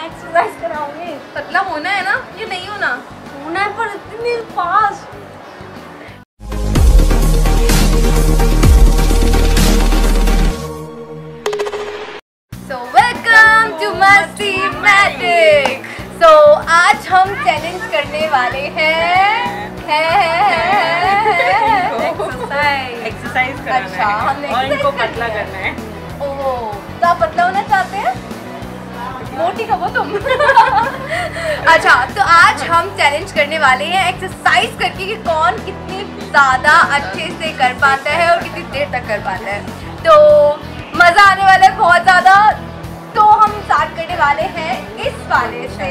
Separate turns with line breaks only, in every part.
Exercise कराऊंगी।
पतला होना है ना, ये नहीं होना
होना है पर इतनी fast.
So welcome to Masti Matic। So आज हम चैलेंज करने वाले हैं
एक्सरसाइज करना
अच्छा,
है
हमने
और इनको
exercise
पतला करना है।
ओह, तो आप पतला होना चाहते हैं? मोटी खबो तुम। अच्छा, तो आज हम चैलेंज करने वाले हैं एक्सरसाइज करके कि कौन कितनी ज़्यादा अच्छे से कर पाता है और कितनी देर तक कर पाता है। तो मज़ा आने वाला है बहुत ज़्यादा। तो हम स्टार्ट करने वाले हैं इस वाले से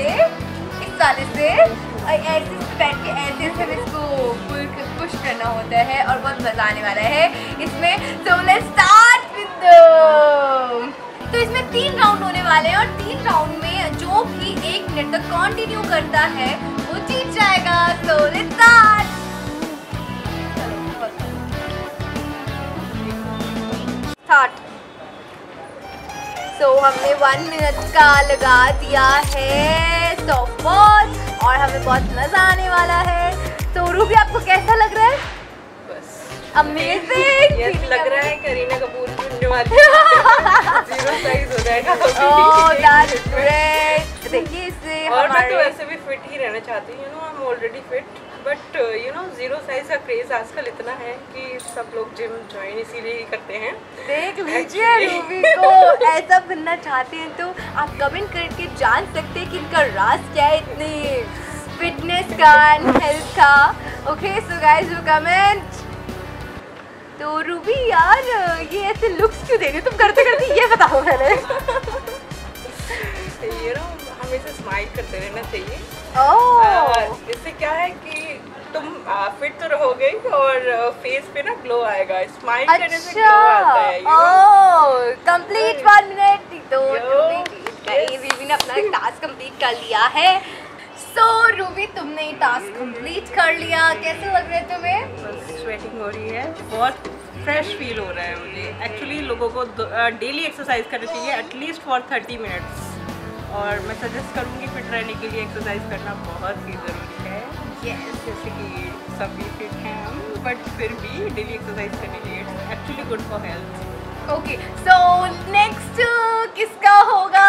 ऐसे बैठ के ऐसे से इसको पुश करना होता है और बहुत मज़ा आने वाला है इसमें। So let's start with तो इसमें 3 राउंड होने वाले हैं और 3 राउंड में जो भी 1 मिनट तक कंटिन्यू करता है वो जीत जाएगा। So let's start। So हमने 1 मिनट का लगा दिया है सॉफ्ट बॉल और हमें बहुत मजा आने वाला है। तो रूबी, आपको कैसा लग रहा है?
बस
अमेजिंग।
ये लग रहा है करीना कपूर की होने वाली जीरो साइज हो जाएगा।
Oh that's great. देखिए इससे
और मैं तो
हमारे
वैसे भी फिट ही रहना चाहती हूँ, I am already fit, but zero size का क्रेज आजकल इतना है कि सब लोग जिम ज्वाइन इसीलिए ही करते हैं।
देख लीजिए रूबी को ऐसा बनना चाहते हैं तो आप कमेंट करके जान सकते हैं कि इनका राज क्या है इतनी फिटनेस का एंड हेल्थ का। Okay so guys you comment. तो रूबी यार ये ऐसे लुक्स क्यों दे रही हो तुम करते करते, ये बताओ पहले।
हमेशा स्माइल करते रहना चाहिए।
ओह
इससे क्या है कि तुम फिट तो रहोगे और फेस पे ना ग्लो आएगा, स्माइल करने से ग्लो आता है।
Oh complete 1 minute. तो रूबी ने अपना टास्क कंप्लीट कर लिया है। सो रूबी, तुमने ये टास्क कंप्लीट कर लिया, कैसे लग रहा है तुम्हें?
बस स्वेटिंग हो रही है, बहुत फ्रेश फील हो रहा है मुझे। एक्चुअली लोगों को डेली एक्सरसाइज करनी चाहिए एटलीस्ट फॉर 30 मिनट्स, और मैं सजेस्ट करूँगी फिट रहने के लिए एक्सरसाइज करना बहुत ही ज़रूरी है।
यस,
जैसे कि सभी फिट हैं हम, बट फिर भी डेली एक्सरसाइज करने के लिए it's actually good for health.
Okay so next किसका होगा?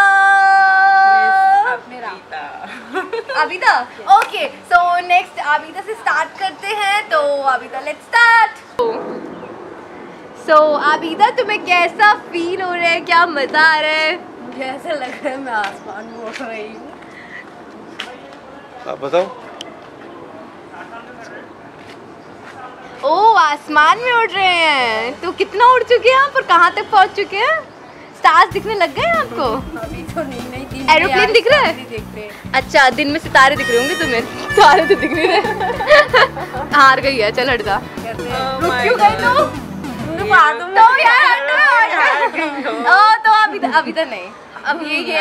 मेरा
Abida. Okay so next Abida से स्टार्ट करते हैं। तो Abida let's start. So Abida, तुम्हें कैसा फील हो रहा है, क्या मजा आ रहा है?
मुझे ऐसा लग रहा है मैं आसमान में उड़ रही हूँ।
आप बताओ।
ओह आसमान में उड़ रहे हैं, तो कितना उड़ चुके हैं आप और कहाँ तक पहुँच चुके हैं? स्टार्स दिखने लग गए हैं आपको?
अभी तो नहीं
एरोप्लेन दिख रहा है?
दिख रहे हैं।
अच्छा, दिन में सितारे दिख रहे होंगे तुम्हें। तारे तो दिख नहीं रहे। हार गई है, चल हट जा। रुक क्यों गई तो? तो यार तो अभी तो नहीं, अब ये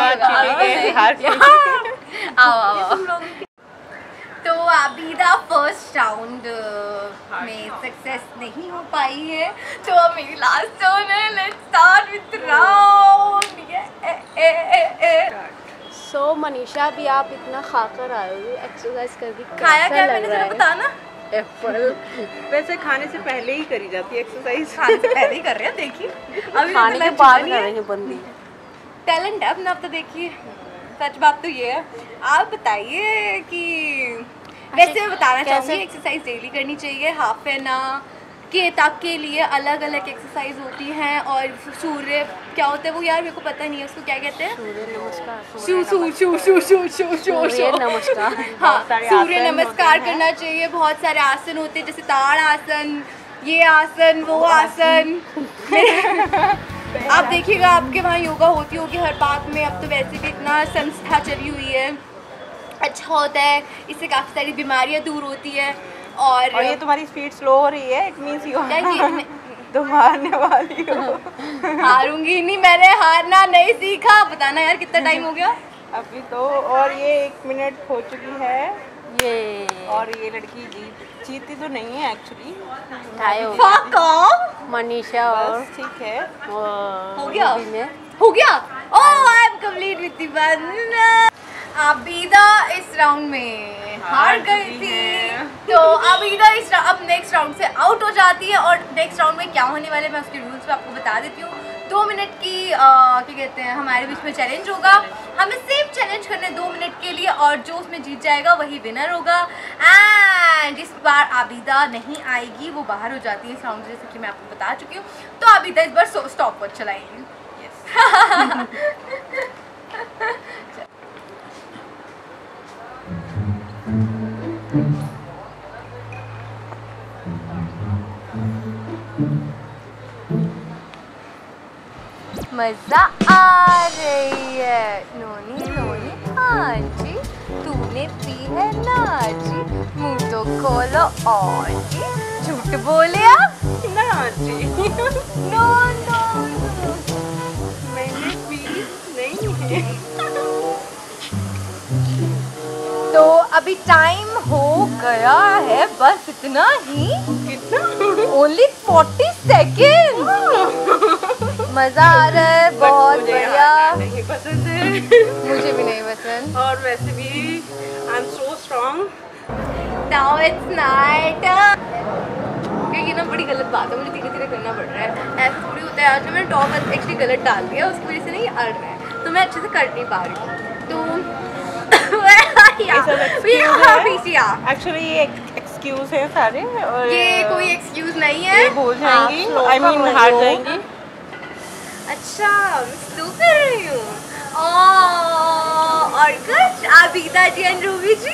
आओ। तो आबिदा फर्स्ट राउंड में सक्सेस नहीं हो पाई है, तो अब मेरी लास्ट टर्न है। Let's start with round.
So Manisha, अभी आप इतना खाकर आए हो एक्सरसाइज करके,
खाया क्या मैंने, जरा बताना।
एप्पल।
वैसे खाने से पहले ही करी जाती है एक्सरसाइज।
खाने से पहले ही कर रहे हैं, देखिए अभी
खाने के बाद करेंगे बंदी।
टैलेंट है अपना। अब तो देखिए सच बात तो ये है। आप बताइए कि वैसे मैं बताना चाहूँगी एक्सरसाइज डेली करनी चाहिए, हाफ एन आवर के तक के लिए अलग अलग एक्सरसाइज होती हैं। और सूर्य क्या होता है वो, यार मेरे को पता नहीं है उसको क्या कहते हैं। सूर्य
नमस्कार।
हाँ, सूर्य नमस्कार करना चाहिए। बहुत सारे आसन होते हैं जैसे ताड़ आसन, ये आसन, वो आसन। आप देखिएगा आपके वहाँ योगा होती होगी हर पार्क में। अब तो वैसे भी इतना संस्था चली हुई है, अच्छा होता है, इससे काफ़ी सारी बीमारियाँ दूर होती है। और
ये तुम्हारी स्पीड स्लो हो रही है, इट मींस यू तुम हारने वाली हो।
हारूंगी नहीं, मैंने हारना नहीं सीखा। बताना यार कितना टाइम हो गया
अभी तो, और ये 1 मिनट हो चुकी है
ये,
और ये लड़की जीती तो नहीं है एक्चुअली,
मनीषा और
ठीक है
हो गया। हो गया। Oh I am complete with the one. Abida इस राउंड में हार गई थी, तो आबिदा अब नेक्स्ट राउंड से आउट हो जाती है। और नेक्स्ट राउंड में क्या होने वाले मैं उसके रूल्स पे आपको बता देती हूँ। 2 मिनट की क्या कहते हैं हमारे बीच में चैलेंज होगा, हमें सेम चैलेंज करने 2 मिनट के लिए, और जो उसमें जीत जाएगा वही विनर होगा। एंड इस बार आबिदा नहीं आएगी, वो बाहर हो जाती है इस राउंड से, जैसे कि मैं आपको बता चुकी हूँ। तो आबिदा इस बार स्टॉप वॉच चलाएंगी। मजा आ रही है नोनी नोनी, हाँ जी तूने पी है ना जी, मुंह तो खोलो और जी, झूठ बोले आप
ना जी।
नो नो
मैंने पी नहीं है।
तो अभी टाइम हो गया है, बस इतना ही।
कितना?
Only 40 second. मजा आ रहा है, बहुत बढ़िया।
नहीं पसंद है,
मुझे भी नहीं पसंद।
और वैसे भी I am so strong.
Now it's night. ये ना बड़ी गलत बात है, मुझे धीरे धीरे करना पड़ रहा है, ऐसा थोड़ी होता है। आज मैंने टॉप एक्चुअली गलत डाल दिया, उसकी वजह से नहीं अड़ रहा है, तो मैं अच्छे से कर नहीं पा रही हूँ। तो
एक्चुअली ये एक्सक्यूज है सारे, और
ये कोई एक्सक्यूज नहीं है,
ये भूल जाएंगी, आई मीन हार जाएंगी।
अच्छा मैं कर रही हूँ। और कुछ आबिदा जी एंड रूबी जी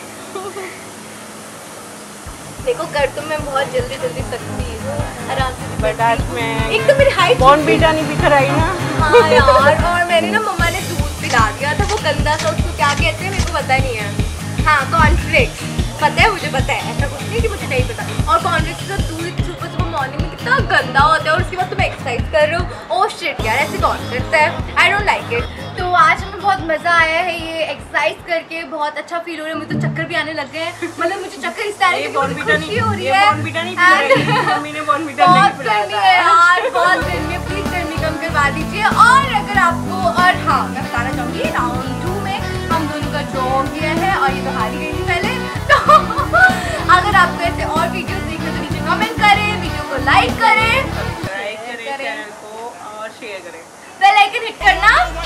देखो, कर तो मैं बहुत जल्दी जल्दी सकती हूँ, आराम से।
बट आज मैं
एक तो मेरी हाइट
बॉर्नवीटा नहीं बिखर आई ना।
हाँ यार, और मैंने ना मम्मा ने दूध पिला दिया था, वो गंदा सा, उसको क्या कहते हैं मेरे को पता नहीं है। हाँ कॉर्नफ्लेक्स, पता है, मुझे पता है, ऐसा कुछ नहीं कि मुझे नहीं पता। और कॉर्नफ्लेक्स का दूध सुबह सुबह मॉर्निंग में कितना गंदा होता है, और उसके बाद तुम एक्सरसाइज कर रहे हो। ओह शिट यार, ऐसे कौन करता है, आई डोंट लाइक इट। तो आज हमें बहुत मज़ा आया है ये एक्सरसाइज करके, बहुत अच्छा फील हो रहा है, मुझे तो चक्कर भी आने लग गए हैं। मतलब मुझे चक्कर इस तरह की खुशी हो रही है।
मम्मी ने बॉर्नवीटा नहीं पिलाया
यार, बहुत गर्मी है, प्लीज गर्मी कम करवा दीजिए। और अगर आपको, और हाँ मैं बताना चाहूँगी, राउंड 2 में हम दोनों का ड्रॉ हो गया है, और ये तो हार ही गई थी पहले। तो अगर आपको ऐसे और वीडियोस देखने तो नीचे कमेंट करें, वीडियो को लाइक करें,
सब्सक्राइब करें चैनल को, और शेयर करें,
बेल आइकन हिट करना